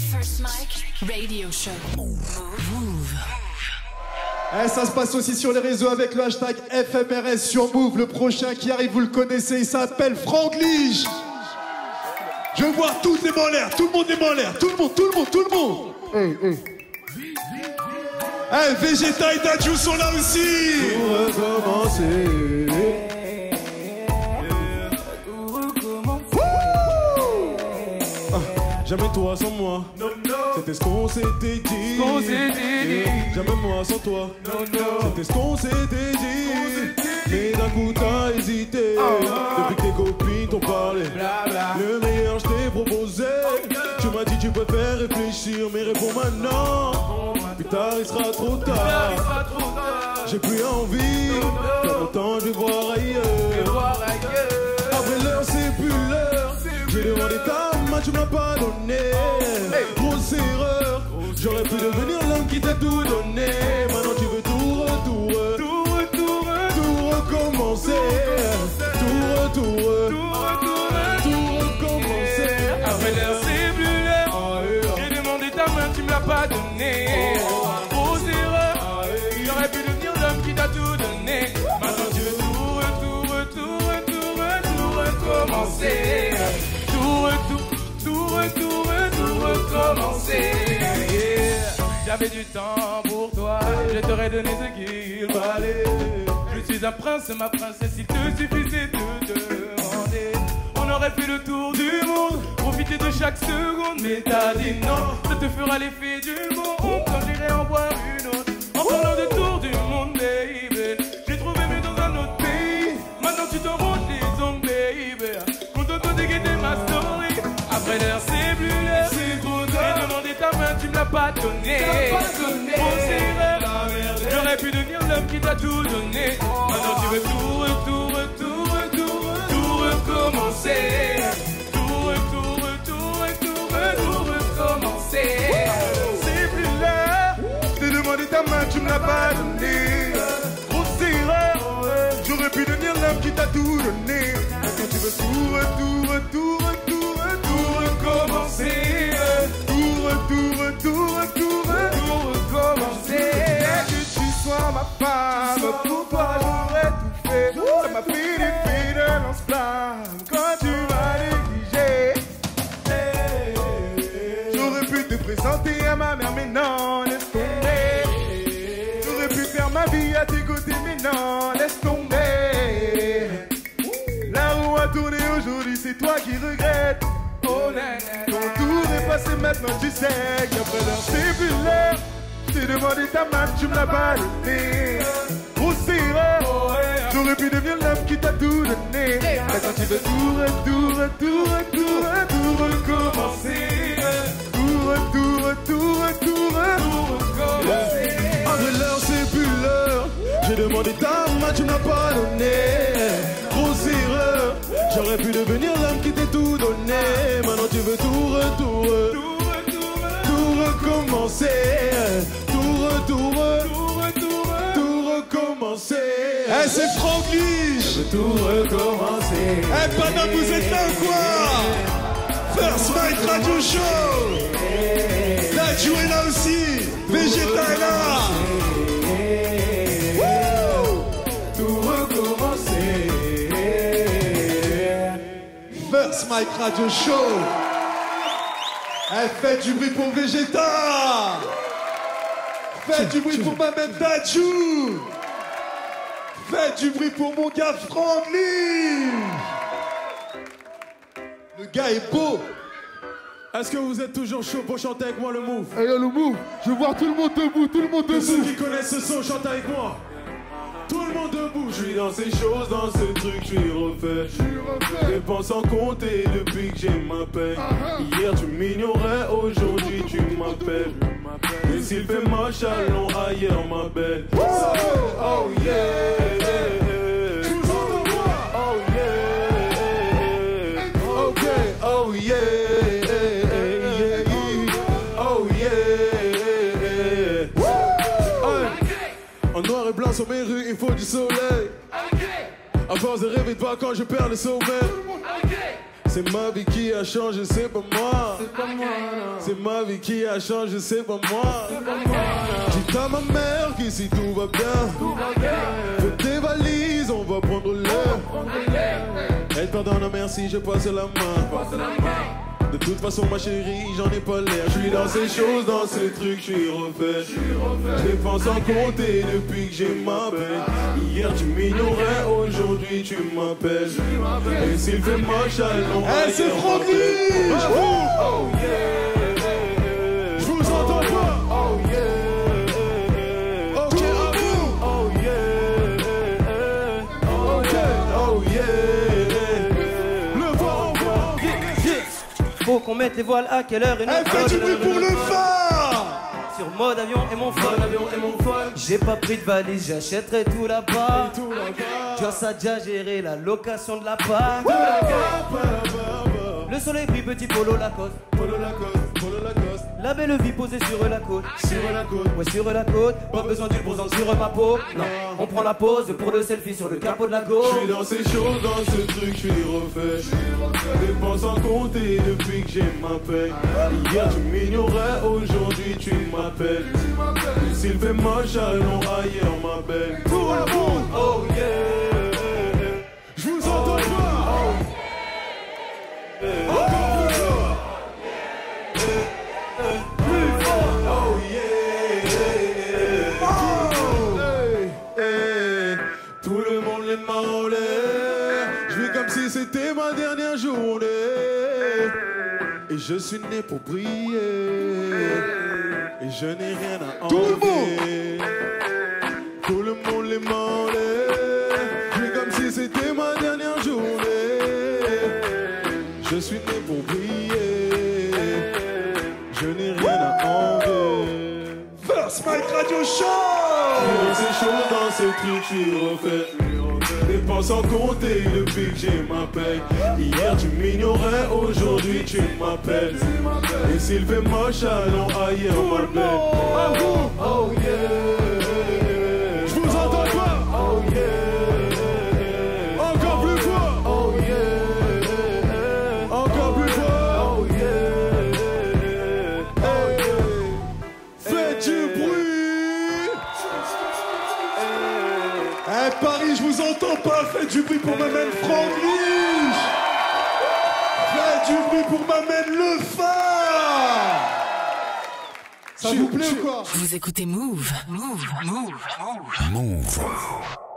First Mike Radio Show. Move. Eh, ça se passe aussi sur les réseaux avec le hashtag FMRS sur Move. Le prochain qui arrive, vous le connaissez, il s'appelle Franglish. Je veux voir toutes les mains en l'air, tout le monde les mains en l'air, tout le monde. Eh, Vegeta et Dadju sont là aussi. Pour recommencer. Jamais toi sans moi, c'était ce qu'on s'était dit. Jamais moi sans toi, c'était ce qu'on s'était dit. Mais d'un coup t'as hésité, depuis que tes copines t'ont parlé. Le meilleur je t'ai proposé. Tu m'as dit tu préfères réfléchir, mais réponds maintenant. Plus tard il sera trop tard. J'ai plus envie, dans mon temps je vais voir ailleurs. Après l'heure c'est plus l'heure. J'ai demandé ta main, tu m'as pas donné. Grosse erreur, j'aurais pu devenir l'homme qui t'a tout donné. Maintenant tu veux tout recommencer. Tout recommencer. Après l'heure c'est plus l'heure. J'ai demandé ta main, tu me l'as pas donné. Grosse erreur, j'aurais pu devenir l'homme qui t'a tout donné. Maintenant tu veux tout recommencer. Tout recommencer. J'avais du temps pour toi, je t'aurais donné ce qu'il fallait. Je suis un prince, ma princesse, il te suffisait de demander. On aurait fait le tour du monde, profiter de chaque seconde. Mais t'as dit non, ça te fera l'effet du monde quand j'irai en boire une autre. En parlant de tour du monde, baby, j'ai trouvé mieux dans un autre pays. Maintenant tu t'en ronges les ongles, baby. Content de guetter ma story. Après l'heure c'est plus l'heure. J'ai demandé ta main, tu me l'as pas donné. Grosse erreur, j'aurais pu devenir l'homme qui t'a tout donné. Maintenant tu veux tout recommencer. Tout recommencer. C'est plus l'heure. J'ai demandé ta main, tu me l'as pas donné. Grosse erreur, j'aurais pu devenir l'homme qui t'a tout donné. Maintenant tu veux tout recommencer. Recommencer. Que tu sois ma femme, pour toi j'aurais tout fait. Ça m'a fait des fidèles en flamme quand tu m'as négligé. J'aurais pu te présenter à ma mère, mais non, laisse tomber. J'aurais pu faire ma vie à tes côtés, mais non, laisse tomber. La roue a tourné aujourd'hui, c'est toi qui regrettes. Ton tour est passé maintenant, tu sais qu'après l'heure c'est plus l'heure. Je t'ai demandé ta main, tu me l'as pas donné. Grosse erreur, j'aurais pu devenir l'homme qui t'a tout donné. Maintenant tu veux tout recommencer. Après l'heure c'est plus l'heure. J'ai demandé ta main, tu m'as pas donné. Grosse erreur, j'aurais pu devenir l'homme qui t'ait tout donné. Maintenant tu veux tout recommencer. Tout recommencer. Eh, c'est Franglish. Tout recommencer. Eh, Panam, vous êtes là ou quoi? First Mike Radio Show. Dadju est là aussi. Vegeta est là. Tout recommencer. First Mike Radio Show. Eh, faites du bruit pour Vegeta. Faites du bruit pour ma même Dadju. Faites du bruit pour mon gars Franglish. Le gars est beau. Est-ce que vous êtes toujours chaud pour chanter avec moi le Move? Hey, le Move, je veux voir tout le monde debout, Tous ceux qui connaissent ce son, chantent avec moi. Tout le monde debout, je suis dans ces choses, dans ce truc, je suis refait. Dépense en compter depuis que j'ai ma paix. Hier tu m'ignorais, aujourd'hui tu m'appelles. Et s'il fait moche, allons ailleurs ma belle. Oh yeah. Oh yeah. Ok, oh yeah. Oh yeah. En noir et blanc sur mes rues, il faut du soleil. À force de rêver de vacances, je perds le sommeil. C'est ma vie qui a changé, c'est pas moi. C'est ma vie qui a changé, c'est pas moi. Dis à ma mère qu'ici tout va bien. Fais tes valises, on va prendre l'air. Elle pardonne, merci, je passe la main. De toute façon ma chérie, j'en ai pas l'air. Je suis dans ces choses, dans ces trucs, je suis refait. Je dépense sans compter depuis que j'ai ma paix. Hier tu m'ignorais, aujourd'hui tu m'appelles. Et s'il fait moche, allons. Eh, c'est Francky! Oh yeah. Je vous entends pas. Oh yeah. Ok, à vous. Oh yeah. Ok, oh yeah. Le vent, Faut qu'on mette les voiles à quelle heure et Elle fait du bruit pour le phare. Sur mode avion et mon phone. J'ai pas pris de valise, j'achèterai tout là-bas. Joss a déjà géré la location de la part. Le soleil brille, petit polo Lacoste. La belle vie posée sur la côte. Ouais, sur la côte. Pas besoin d'une bronzante sur ma peau. Non, on prend la pause pour le selfie sur le capot de la go. Je suis dans ces choses, dans ce truc, je suis refait. Je dépense sans compter depuis que j'ai ma paix. Hier tu m'ignorais, aujourd'hui tu m'appelles. S'il fait moche, allons ailleurs ma belle. Tout le monde, oh yeah. Je vous entends pas. Encore plus fort. Plus fort. Oh yeah. Oh. Hey. Tout le monde les mains en l'air. Je vis comme si c'était ma dernière journée. Et je suis né pour briller. Et je n'ai rien à envier. Tout le monde les mains en l'air. Je vis comme si c'était ma dernière journée. Je suis né pour briller. Je n'ai rien à envier. First Mike Radio Show. Dans ces choses, dans ces trucs, je suis refait. Dépense sans compter depuis que j'ai ma paix. Hier tu m'ignorais, aujourd'hui tu m'appelles. Et s'il fait moche, allons ailleurs ma belle. Oh yeah. Je vous entends pas. Oh yeah. Encore plus fort. Oh yeah. Encore plus fort. Oh yeah. Hey. Faites du bruit. Eh, Paris, je vous entends pas. Faites du bruit pour ma mène Franck Lich. Faites du bruit pour ma mène Le Phare. Ça vous plaît ou quoi? Vous écoutez Move. Move.